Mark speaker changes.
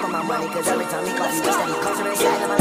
Speaker 1: for my money, cause every time he calls me, steady closer inside of my